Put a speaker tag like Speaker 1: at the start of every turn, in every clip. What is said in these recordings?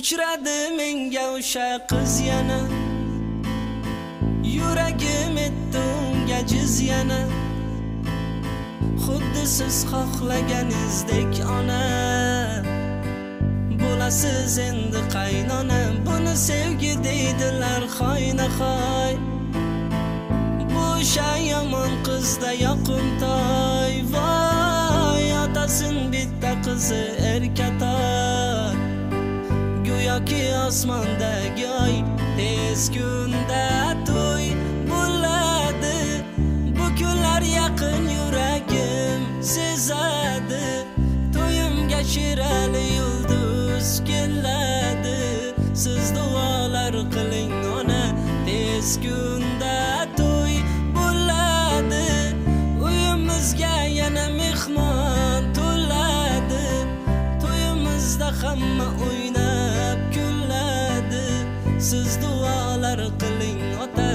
Speaker 1: Uchradi menga o'sha qiz yana, yuragim etdi unga jiz yana. Xuddi siz xohlaganingizdek ona, bo'lasiz endi qaynona. Buni sevgi deydilar xoynahoy. Bu o'sha yomon qizda yoqimtoy. Voy, otasin bitta qizi erkatoy. Go'yoki osmondagi oy, tez kunda to'y bo'ladi. Bu kunlar yaqin yuragim sezadi. To'yimga shirali yulduz keladi. Siz duolar qiling ona, tez kunda to'y bo'ladi. Uyimizga yana mehmon to'ladi. To'yimizda hamma o'ynab kuladi. Siz duolar qiling ota.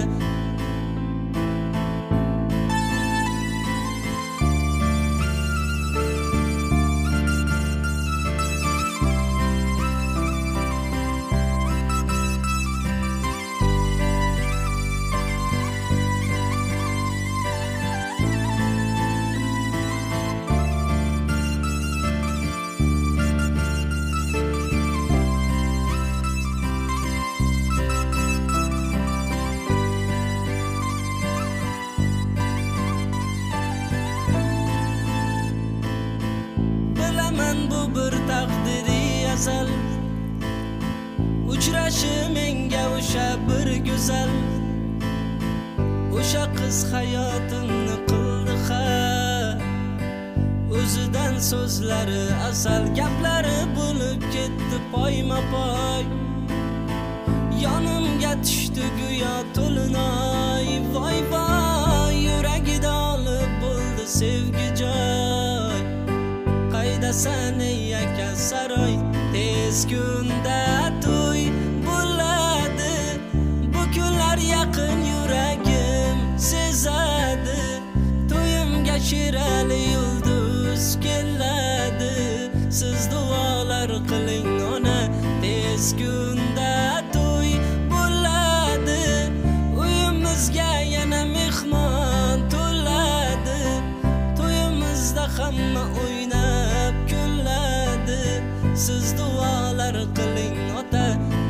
Speaker 1: Bu bir taqdiriy azal. Uchrashim menga o'sha bir go'zal. O'sha qiz hayotimni qildi ha. O'zidan so'zlari asal, gaplari bo'lib ketdi poyma-poy. Yonimga tushdi go'yo to'linoy. Voy voy, yuragida olib bo'ldi sevgi joy. Qaydasan ey aka saroy, tez kunda to'y bo'ladi. Bu kunlar yaqin yuragim sezadi. To'yimga shirali yulduz keladi. Siz duolar qiling ona, tez kunda to'y bo'ladi. Uyimizga yana mehmon to'ladi. To'yimizda hamma o'ynab kuladi. Siz duolar qiling ota.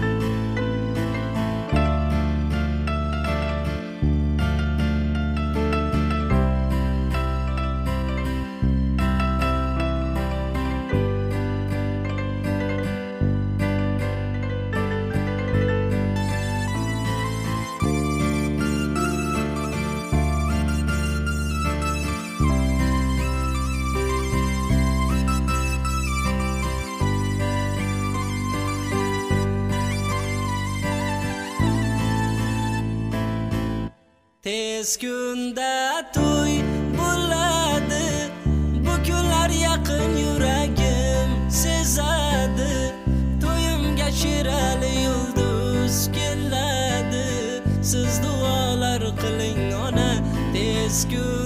Speaker 1: Tez kunda to'y bo'ladi. Bu kunlar yaqin yuragim sezadi. To'yimga shirali yulduz keladi. Siz duolar qiling ona, tez kun